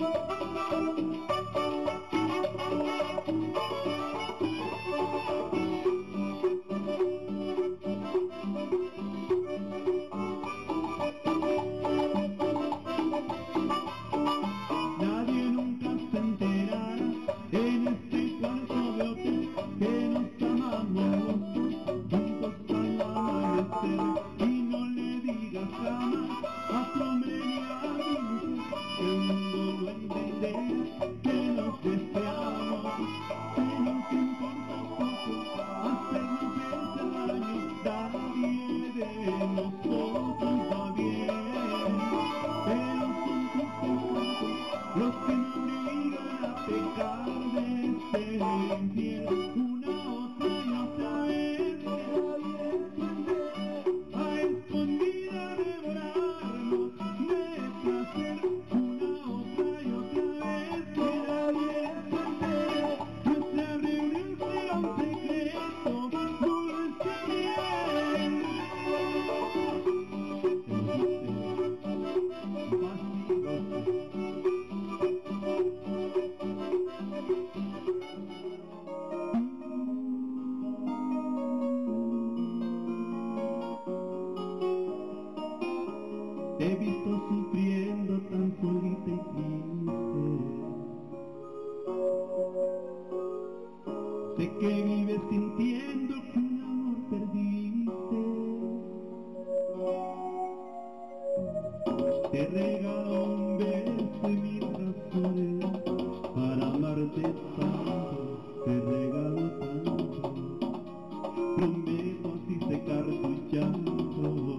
Nadie nunca se enterará en este cuarto de hotel que nos amamos juntos al amanecer. Y no le digas jamás a tu hombre ni a mi mujer que el mundo lo entenderá, que nos deseamos, que nos importa poco hacernos ese daño. Nadie de nosotros va bien, pero son tus los que me obligan a pecar de ser infiel una otra y otra vez, a escondida devorarnos de placer una otra y otra vez, que nadie se entere. Nuestra reunión será un secreto, dulce miel. Te he visto sufriendo tan solita y triste. Sé que vives sintiendo que un amor perdiste. Te regalo un beso y mil razones para amarte tanto. Te regalo tanto. Prometo así secar tu llanto.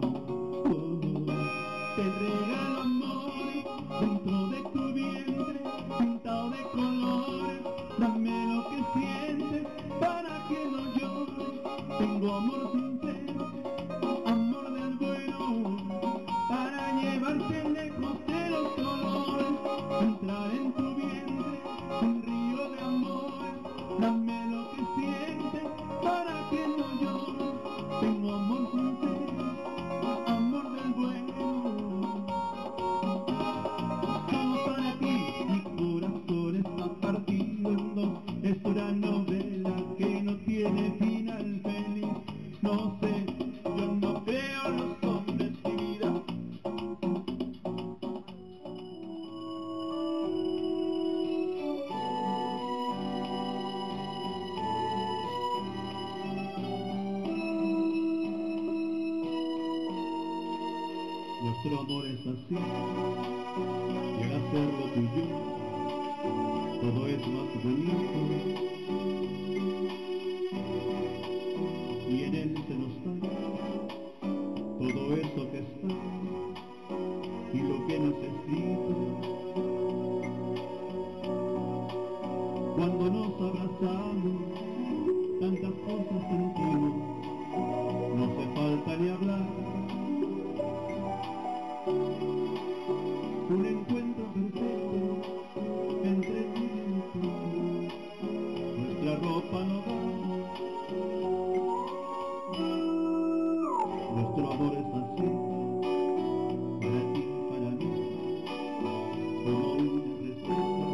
Te regalo amor dentro de tu vientre, pintado de colores. Dame lo que sientes para que no llores. Tengo amor sincero, amor del bueno, para llevarte lejos de los dolores. Entrar en tu vientre, un río de amores. Dame lo que sientes para que no llores. Tengo amor sincero, amor del bueno. Corazón está partido en dos, es una novela que no tiene final feliz. No sé, yo no creo en los hombres, mi vida. Nuestro amor es así, y al hacerlo tuyo todo es más bonito, y en él se nos da todo eso que está y lo que no es escrito. Cuando nos abrazamos, tantas cosas sentimos, no hace falta ni hablar. Un encuentro perfecto entre tú y yo, nuestra ropa no da. Nuestro amor es así, para ti, para mí, como una receta.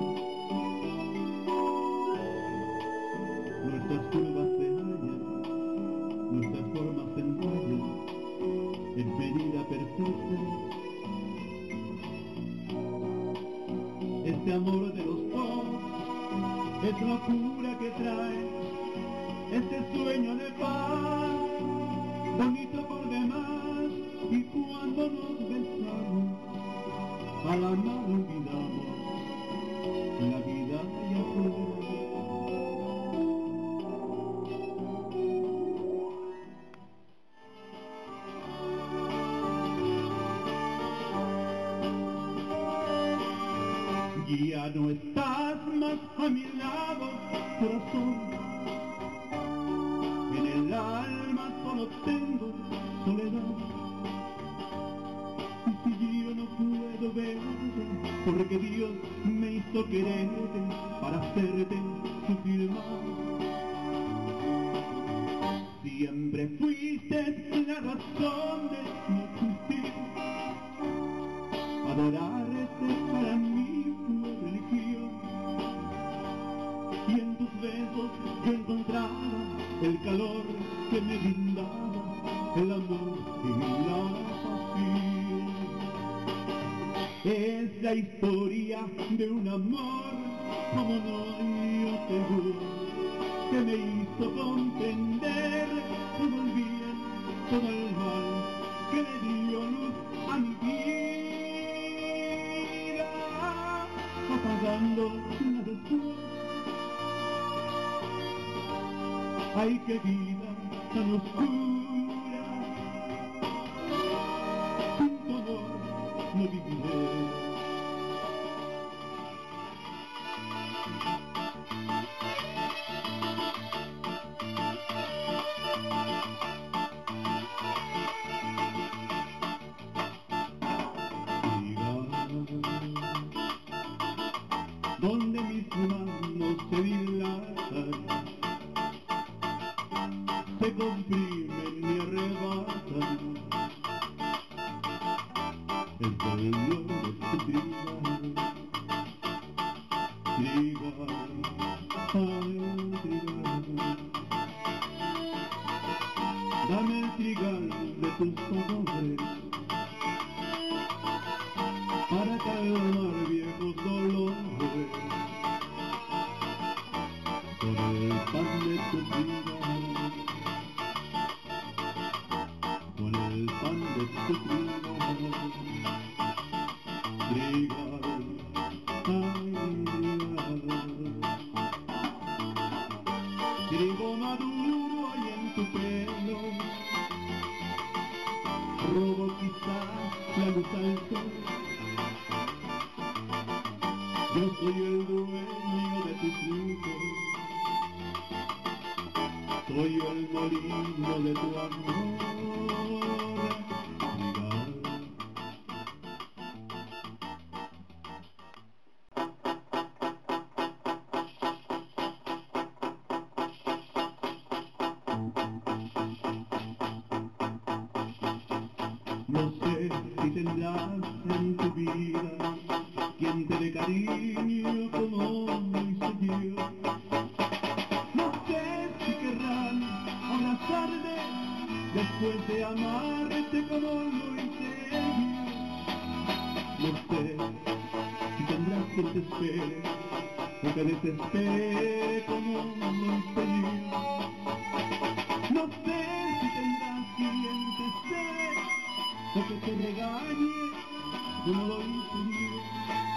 Nuestras curvas se hallan, nuestras formas se enrollan en medida perfecta. Este amor de los dos es locura que trae este sueño de paz, bonito por demás. Y cuando nos besamos, a la nada olvidamos la vida allá afuera. Ya no estás más a mi lado, corazón. En el alma solo tengo soledad. Y si yo no puedo verte, porque Dios me hizo quererte para hacerte sufrir más. Siempre fuiste la razón de mi existir. Adorarte para mí fue yo encontraba el calor que me brindaba el amor y la pasión. Es la historia de un amor como no hay otro, que me hizo comprender todo el bien, todo el mal, que le dio luz a mi vida, apagando la después. Ay, qué vida tan oscura, sin tu amor no viviré. Donde mis manos se dilatan, se comprimen y arrebatan el pueblo de tu trigal, trigal, ay, trigal. Dame el trigal de tus sabores para calmar viejos dolores, por el pan de tu trigal, con el pan de tu trigal, trigal, ay, trigal. Trigo maduro hay en tu pelo, robo quizás la luz al sol. Yo soy el dueño de tus frutos, soy el molino de tu amor, trigal. No sé si tendrás en tu vida quien te dé cariño como lo hice yo. No sé si querrán abrazarme después de amarte como lo hice yo. No sé si tendrás quien te espere o que desespere como lo hice yo. No sé si tendrás quien te espere o que te regañe como lo hice yo.